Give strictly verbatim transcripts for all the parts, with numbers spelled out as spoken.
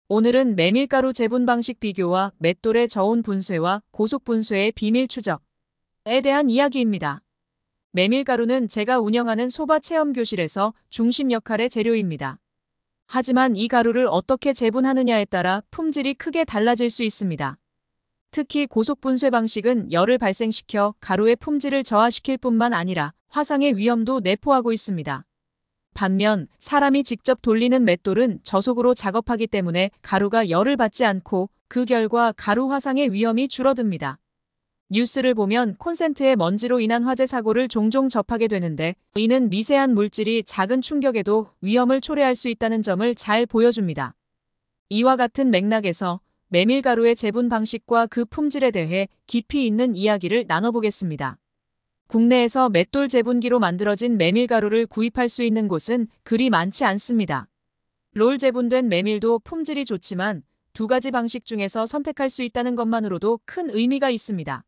오늘은 메밀가루 재분 방식 비교와 맷돌의 저온 분쇄와 고속 분쇄의 비밀 추적에 대한 이야기입니다. 메밀가루는 제가 운영하는 소바 체험 교실에서 중심 역할의 재료입니다. 하지만 이 가루를 어떻게 재분하느냐에 따라 품질이 크게 달라질 수 있습니다. 특히 고속 분쇄 방식은 열을 발생시켜 가루의 품질을 저하시킬 뿐만 아니라 화상의 위험도 내포하고 있습니다. 반면 사람이 직접 돌리는 맷돌은 저속으로 작업하기 때문에 가루가 열을 받지 않고 그 결과 가루 화상의 위험이 줄어듭니다. 뉴스를 보면 콘센트의 먼지로 인한 화재 사고를 종종 접하게 되는데 이는 미세한 물질이 작은 충격에도 위험을 초래할 수 있다는 점을 잘 보여줍니다. 이와 같은 맥락에서 메밀가루의 재분 방식과 그 품질에 대해 깊이 있는 이야기를 나눠보겠습니다. 국내에서 맷돌 재분기로 만들어진 메밀가루를 구입할 수 있는 곳은 그리 많지 않습니다. 롤 재분된 메밀도 품질이 좋지만 두 가지 방식 중에서 선택할 수 있다는 것만으로도 큰 의미가 있습니다.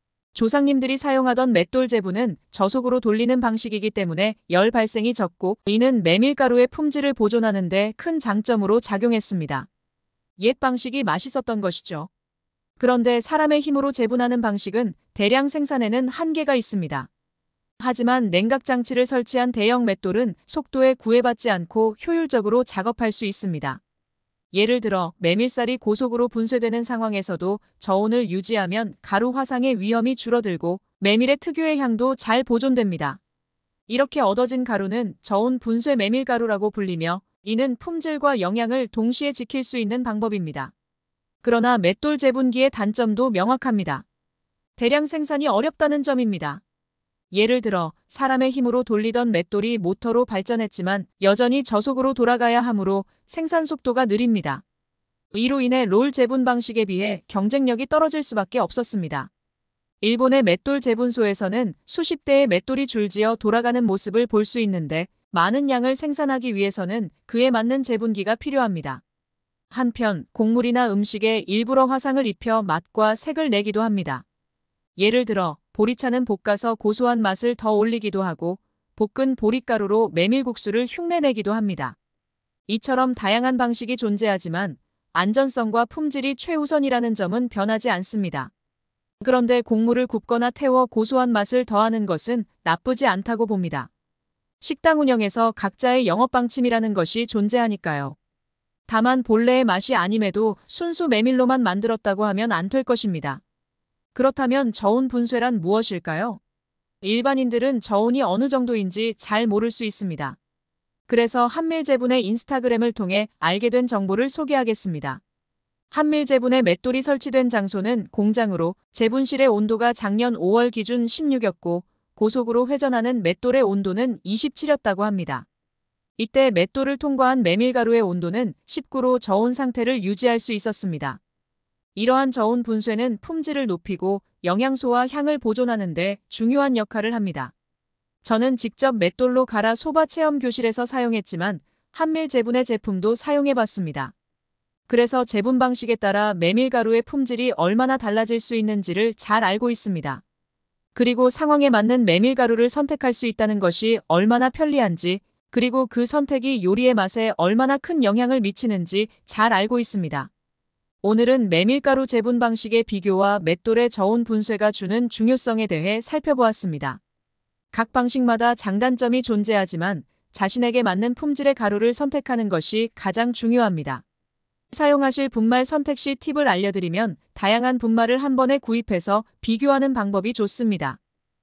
조상님들이 사용하던 맷돌 재분은 저속으로 돌리는 방식이기 때문에 열 발생이 적고 이는 메밀가루의 품질을 보존하는 데 큰 장점으로 작용했습니다. 옛 방식이 맛있었던 것이죠. 그런데 사람의 힘으로 재분하는 방식은 대량 생산에는 한계가 있습니다. 하지만 냉각 장치를 설치한 대형 맷돌은 속도에 구애받지 않고 효율적으로 작업할 수 있습니다. 예를 들어 메밀쌀이 고속으로 분쇄되는 상황에서도 저온을 유지하면 가루 화상의 위험이 줄어들고 메밀의 특유의 향도 잘 보존됩니다. 이렇게 얻어진 가루는 저온 분쇄 메밀가루라고 불리며 이는 품질과 영양을 동시에 지킬 수 있는 방법입니다. 그러나 맷돌 재분기의 단점도 명확합니다. 대량 생산이 어렵다는 점입니다. 예를 들어 사람의 힘으로 돌리던 맷돌이 모터로 발전했지만 여전히 저속으로 돌아가야 하므로 생산 속도가 느립니다. 이로 인해 롤 재분 방식에 비해 경쟁력이 떨어질 수밖에 없었습니다. 일본의 맷돌 재분소에서는 수십 대의 맷돌이 줄지어 돌아가는 모습을 볼 수 있는데 많은 양을 생산하기 위해서는 그에 맞는 재분기가 필요합니다. 한편 곡물이나 음식에 일부러 화상을 입혀 맛과 색을 내기도 합니다. 예를 들어 보리차는 볶아서 고소한 맛을 더 올리기도 하고 볶은 보리가루로 메밀국수를 흉내내기도 합니다. 이처럼 다양한 방식이 존재하지만 안전성과 품질이 최우선이라는 점은 변하지 않습니다. 그런데 곡물을 굽거나 태워 고소한 맛을 더하는 것은 나쁘지 않다고 봅니다. 식당 운영에서 각자의 영업방침이라는 것이 존재하니까요. 다만 본래의 맛이 아님에도 순수 메밀로만 만들었다고 하면 안 될 것입니다. 그렇다면 저온 분쇄란 무엇일까요? 일반인들은 저온이 어느 정도인지 잘 모를 수 있습니다. 그래서 한밀재분의 인스타그램을 통해 알게 된 정보를 소개하겠습니다. 한밀재분의 맷돌이 설치된 장소는 공장으로 재분실의 온도가 작년 오월 기준 십육이었고 고속으로 회전하는 맷돌의 온도는 이십칠이었다고 합니다. 이때 맷돌을 통과한 메밀가루의 온도는 십구로 저온 상태를 유지할 수 있었습니다. 이러한 저온 분쇄는 품질을 높이고 영양소와 향을 보존하는 데 중요한 역할을 합니다. 저는 직접 맷돌로 갈아 소바 체험 교실에서 사용했지만 한밀 재분의 제품도 사용해봤습니다. 그래서 재분 방식에 따라 메밀가루의 품질이 얼마나 달라질 수 있는지를 잘 알고 있습니다. 그리고 상황에 맞는 메밀가루를 선택할 수 있다는 것이 얼마나 편리한지 그리고 그 선택이 요리의 맛에 얼마나 큰 영향을 미치는지 잘 알고 있습니다. 오늘은 메밀가루 재분 방식의 비교와 맷돌의 저온 분쇄가 주는 중요성에 대해 살펴보았습니다. 각 방식마다 장단점이 존재하지만 자신에게 맞는 품질의 가루를 선택하는 것이 가장 중요합니다. 사용하실 분말 선택 시 팁을 알려드리면 다양한 분말을 한 번에 구입해서 비교하는 방법이 좋습니다.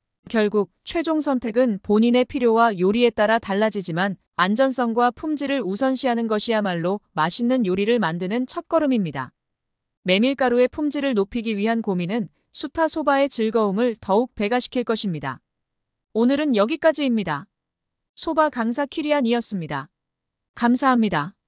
결국 최종 선택은 본인의 필요와 요리에 따라 달라지지만 안전성과 품질을 우선시하는 것이야말로 맛있는 요리를 만드는 첫걸음입니다. 메밀가루의 품질을 높이기 위한 고민은 수타 소바의 즐거움을 더욱 배가시킬 것입니다. 오늘은 여기까지입니다. 소바 강사 키리안이었습니다. 감사합니다.